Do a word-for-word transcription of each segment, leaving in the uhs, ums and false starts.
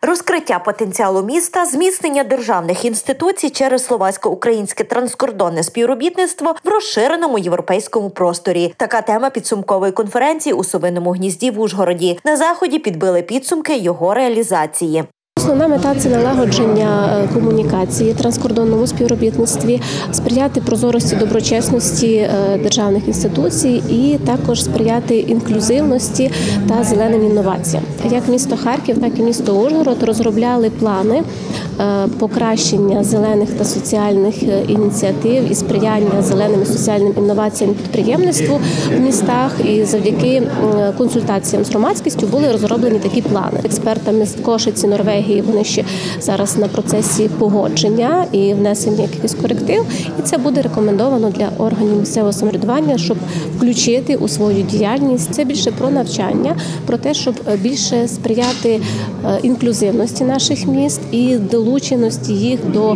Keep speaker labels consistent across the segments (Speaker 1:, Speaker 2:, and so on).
Speaker 1: Розкриття потенціалу міста, зміцнення державних інституцій через словацько-українське транскордонне співробітництво в розширеному європейському просторі. Така тема підсумкової конференції у Совиному Гнізді в Ужгороді. На заході підбили підсумки його реалізації.
Speaker 2: Основна мета – це налагодження комунікації, транскордонному співробітництві, сприяти прозорості, доброчесності державних інституцій і також сприяти інклюзивності та зеленим інноваціям. Як місто Харків, так і місто Ужгород розробляли плани покращення зелених та соціальних ініціатив і сприяння зеленим і соціальним інноваціям підприємництву в містах. І завдяки консультаціям з громадськістю були розроблені такі плани. Експертами з Кошиці, Норвегії, вони ще зараз на процесі погодження і внесення якихось коректив. І це буде рекомендовано для органів місцевого самоврядування, щоб включити у свою діяльність. Це більше про навчання, про те, щоб більше сприяти інклюзивності наших міст і долученості їх до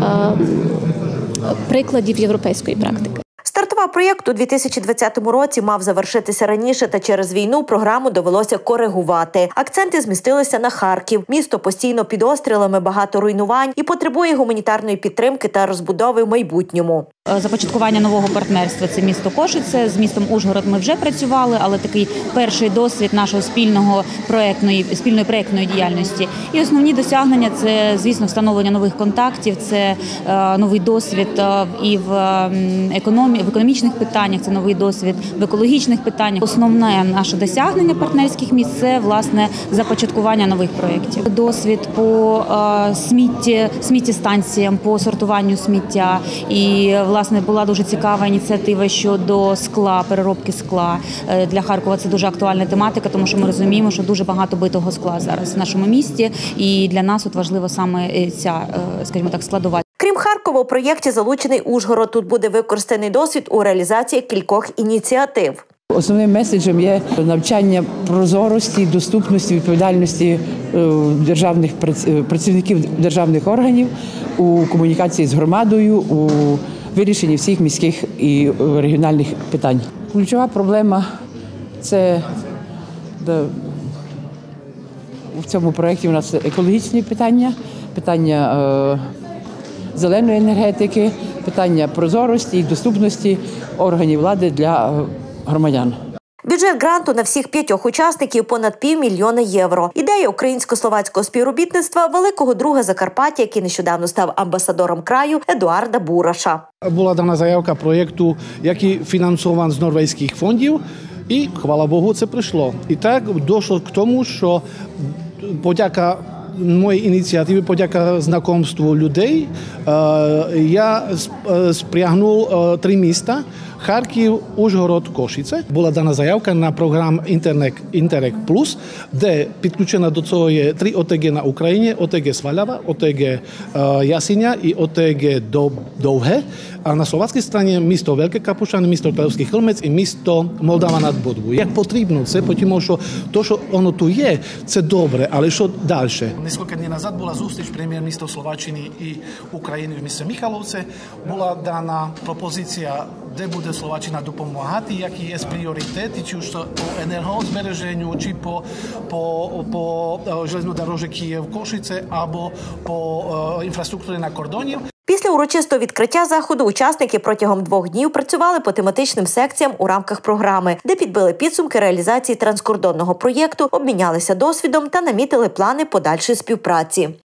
Speaker 2: прикладів європейської практики.
Speaker 1: Стартова проєкт у дві тисячі двадцятому році мав завершитися раніше, та через війну програму довелося коригувати. Акценти змістилися на Харків. Місто постійно під обстрілами, багато руйнувань і потребує гуманітарної підтримки та розбудови в майбутньому.
Speaker 3: Започаткування нового партнерства – це місто Кошице. З містом Ужгород ми вже працювали, але такий перший досвід нашого спільного проєктної, спільної проєктної діяльності. І основні досягнення – це, звісно, встановлення нових контактів, це е, новий досвід е, і в економії, в економічних питаннях, це новий досвід в екологічних питаннях. Основне наше досягнення партнерських міст – це, власне, започаткування нових проєктів. Досвід по е, смітті, сміттєстанціям, по сортуванню сміття і, власне, була дуже цікава ініціатива щодо скла, переробки скла. Для Харкова це дуже актуальна тематика, тому що ми розуміємо, що дуже багато битого скла зараз в нашому місті, і для нас от важливо саме ця, скажімо так, складова.
Speaker 1: Крім Харкова, у проєкті залучений Ужгород. Тут буде використаний досвід у реалізації кількох ініціатив.
Speaker 4: Основним меседжем є навчання прозорості, доступності, відповідальності державних працівників державних органів у комунікації з громадою, у вирішенні всіх міських і регіональних питань. Ключова проблема – це в цьому проєкті у нас екологічні питання, питання зеленої енергетики, питання прозорості і доступності органів влади для громадян.
Speaker 1: Бюджет гранту на всіх п'ятьох учасників – понад півмільйона євро. Ідея українсько-словацького співробітництва великого друга Закарпаття, який нещодавно став амбасадором краю, Едуарда Бураша.
Speaker 5: Була дана заявка проєкту, який фінансований з норвезьких фондів, і, хвала Богу, це прийшло. І так дійшло к тому, що подяка моєї ініціативи, подяка знайомству людей, я спрягнув три міста – Харків, Ужгород, Кошице. Була дана заявка на програму Інтерек Плюс, де підключено до цього є три О Т Г на Україні: О Т Г Свалява, О Т Г Ясіня і О Т Г Довге. А на словацькій стороні місто Велике Капушани, місто Трелевський Хлмець і місто Молдава над Бодвою. Як потрібно це, тому що те, що воно тут є, це добре, але що далі? Нескільки днів назад була зустріч прем'єр-міністра Словаччини і України в місті Михайловце. Була дана пропозиція, де буде Словаччина допомагати, які є пріоритети, чи ж по енергозбереженню, чи по, по, по железнодорожі Київ-Кошице, або по інфраструктурі на кордоні.
Speaker 1: Після урочистого відкриття заходу учасники протягом двох днів працювали по тематичним секціям у рамках програми, де підбили підсумки реалізації транскордонного проєкту, обмінялися досвідом та намітили плани подальшої співпраці.